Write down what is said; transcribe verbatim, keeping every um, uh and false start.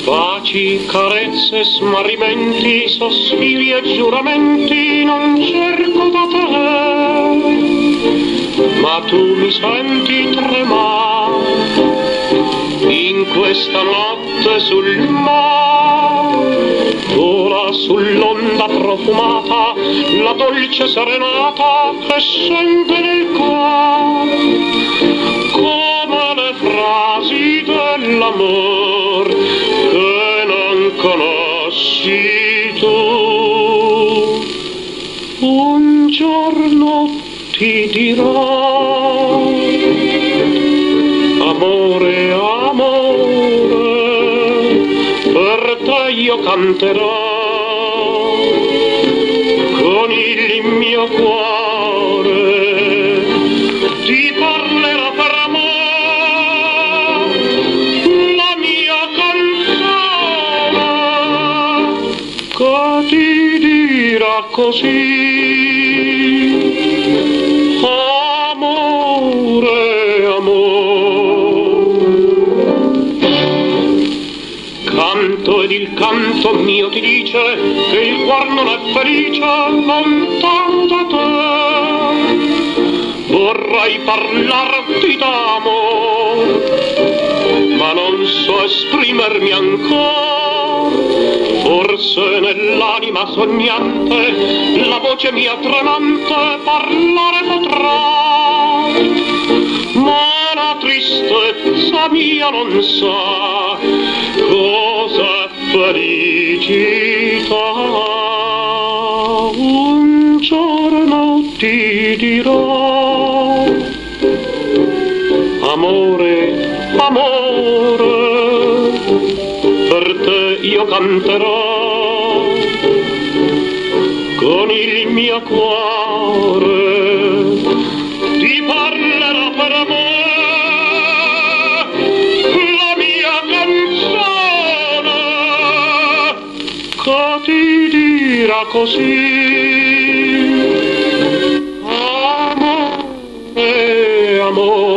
Baci, carezze, smarrimenti, sospiri e giuramenti non cerco da te, ma tu mi senti tremare in questa notte sul mare. Vola sull'onda profumata la dolce serenata che scende nel cuore, come le frasi dell'amor che non conosci tu. Un giorno ti dirò: amore, amore, per te io canterò con il mio cuore, ti parlerò per amore la mia canzone che ti dirà così: amore, amore. Canto ed il canto mio ti dice che il cuor non è felice lontano da te. Vorrei parlarti d'amore, ma non so esprimermi ancora. Forse nell'anima sognante la voce mia tremante parlare potrà, ma la tristezza mia non sa cosa è felicità. Un giorno ti dirò: amore, amore, per te io canterò con il mio cuore, ti parlerò per amore la mia canzone che ti dirà così: amore, amore.